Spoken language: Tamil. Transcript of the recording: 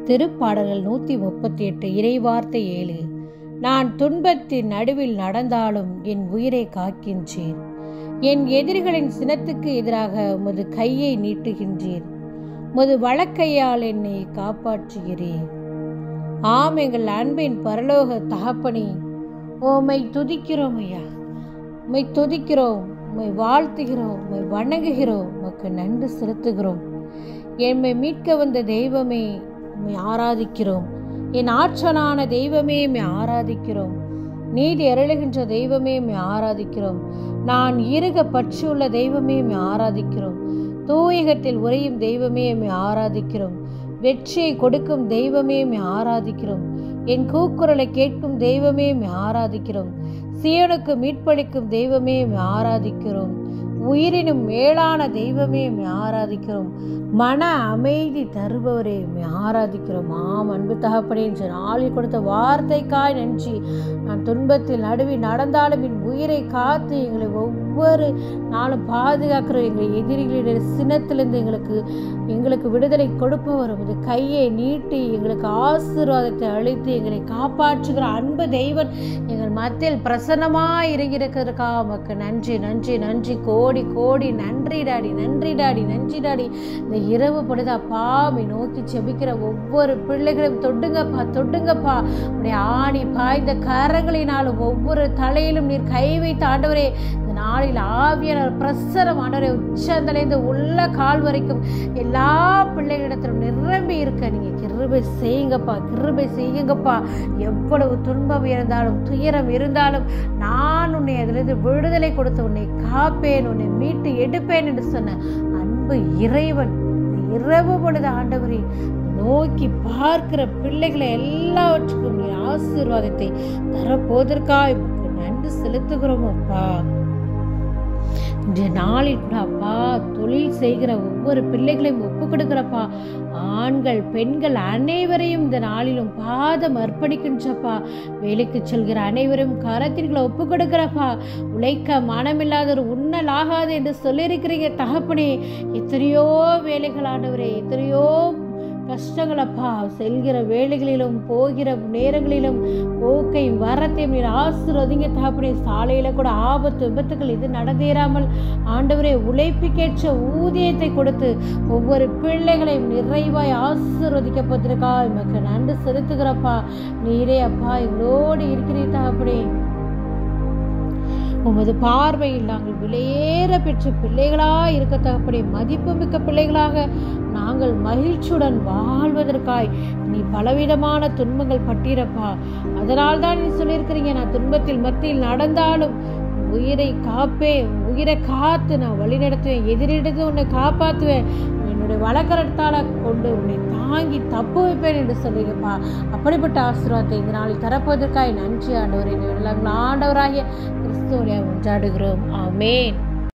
திருப்பாடல்கள் 138 இறைவார்த்தை 7. நான் துன்பத்தின் நடுவில் நடந்தாலும் என் உயிரை காக்கின்றேன். என் எதிரிகளின் சினத்துக்கு எதிராக உமது கையை நீட்டுகின்றீர். உமது வலக்கையால் என்னை காப்பாற்றுகிறீர். ஆம், எங்கள் அன்பின் பரலோக தகப்பனே, உம்மை துதிக்கிறோம் ஐயா. உம்மை துதிக்கிறோம், உம்மை வாழ்த்துகிறோம், உம்மை வணங்குகிறோம், உமக்கு நன்றி செலுத்துகிறோம். என்னை மீட்க வந்த தெய்வமே, உம்மை ஆராதிக்கிறோம். என் ஆற்றலான தெய்வமே, உம்மை ஆராதிக்கிறோம். நீதி அருளுகின்ற தெய்வமே, உம்மை ஆராதிக்கிறோம். நான் இருக பற்றுள்ள தெய்வமே, உம்மை ஆராதிக்கிறோம். தூயகத்தில் உறையும் தெய்வமே, உம்மை ஆராதிக்கிறோம். வெற்றியை கொடுக்கும் தெய்வமே, உம்மை ஆராதிக்கிறோம். என் கூக்குரலை கேட்கும் தெய்வமே, உம்மை ஆராதிக்கிறோம். சீயோனுக்கு மீட்பளிக்கும் தெய்வமே, உம்மை ஆராதிக்கிறோம். உயிரினும் மேலான தெய்வமே, உம்மை ஆராதிக்கிறோம். மன அமைதி தருபவரே, உம்மை ஆராதிக்கிறோம். ஆம் அன்பு தகப்பனே, என்ற நாளில் கொடுத்த வார்த்தைக்காய் நன்றி. நான் துன்பத்தில் நடுவில் நடந்தாலும் என் உயிரை காத்து எங்களை ஒவ்வொரு நாளும் பாதுகாக்கிறோம். எங்களை எதிரிகளுடைய சினத்திலிருந்து எங்களுக்கு விடுதலை கொடுப்பவர். உமது கையை நீட்டி எங்களுக்கு ஆசீர்வாதத்தை அளித்து எங்களை காப்பாற்றுகிற அன்பு தெய்வன் எங்கள் மத்தியில் பிரசன்னமாய் இருக்கிறதுக்காக உமக்கு நன்றி நன்றி நன்றி, கோடி கோடி நன்றி டாடி, நன்றி டாடி, நன்றி டாடி. இந்த இரவு பொழுது அப்பாவை நோக்கி செபிக்கிற ஒவ்வொரு பிள்ளைகளையும் தொடுங்கப்பா, தொடுங்கப்பா. உடைய ஆணி பாய்ந்த கரங்களினாலும் ஒவ்வொரு தலையிலும் நீர் கை வைத்த ஆண்டவரே, இந்த நாளில் ஆவியான பிரசரம் ஆண்டவரே, உச்சந்தலைந்து உள்ள கால் வரைக்கும் எல்லா பிள்ளைகளிடத்திலும் நிரம்பி இருக்க நீங்க கிருபை செய்யுங்கப்பா, கிருபை செய்யுங்கப்பா. எவ்வளவு துன்பம் இருந்தாலும் துயரம் இருந்தாலும் நான் உன்னை அதிலிருந்து விடுதலை கொடுத்து உன்னை காப்பேன், உன்னை மீட்டு எடுப்பேன் என்று சொன்ன அன்பு இறைவன் இரவு பொழுது ஆண்டவரே நோக்கி பார்க்கிற பிள்ளைகளை எல்லாவற்றுக்கும் நீ ஆசீர்வாதத்தை தரப்போவதற்காக நன்றி செலுத்துகிறோம் அப்பா. இன்றைய நாளில் கூட அப்பா தொழில் செய்கிற ஒவ்வொரு பிள்ளைகளையும் ஒப்பு கொடுக்கிறப்பா. ஆண்கள் பெண்கள் அனைவரையும் இந்த நாளிலும் பாதம் அர்ப்பணிக்கின்றப்பா. வேலைக்கு செல்கிற அனைவரும் கரத்தின்களை ஒப்பு கொடுக்கிறப்பா. உழைக்க மனமில்லாதவர் உண்ணல் ஆகாது என்று சொல்லியிருக்கிறீங்க தகப்பனே. எத்தனையோ வேலைகளானவரே, எத்தனையோ கஷ்டங்களப்பா. செல்கிற வேலைகளிலும் போகிற நேரங்களிலும் போக்கையும் வரத்தையும் நீர் ஆசீர்வதிங்க தகப்பனே. சாலையில கூட ஆபத்து விபத்துக்கள் இது நடந்தேறாமல் ஆண்டவரே உழைப்புக்கேற்ற ஊதியத்தை கொடுத்து ஒவ்வொரு பிள்ளைகளையும் நிறைவாய் ஆசீர்வதிக்கப்பட்டிருக்கா. எமக்கு நன்றி செலுத்துகிறப்பா. நீரே அப்பா எங்களோடு இருக்கிறீர் தகப்பனே. உமது பார்வையில் நாங்கள் விலையேற பெற்ற பிள்ளைகளாக இருக்க தகப்பனே, மதிப்புமிக்க பிள்ளைகளாக நாங்கள் மகிழ்ச்சியுடன் வாழ்வதற்காய் நீ பலவிதமான துன்பங்கள் பட்டிருப்பா. அதனால் தான் நீ சொல்லியிருக்கிறீங்க, நான் துன்பத்தில் மத்தியில் நடந்தாலும் உயிரை காப்பேன், உயிரை காத்து நான் வழி நடத்துவேன், எதிரிடத்து உன்னை காப்பாற்றுவேன், என்னுடைய வழக்கரத்தால கொண்டு உன்னை தாங்கி தப்பு வைப்பேன் என்று சொல்லுங்கப்பா. அப்படிப்பட்ட ஆசீர்வாதத்தை இந்த நாளில் தரப்போவதற்காய் நன்றி ஆண்டவரே. ஆண்டவராகிய கிறிஸ்துவை கொண்டாடுகிறோம். ஆமென்.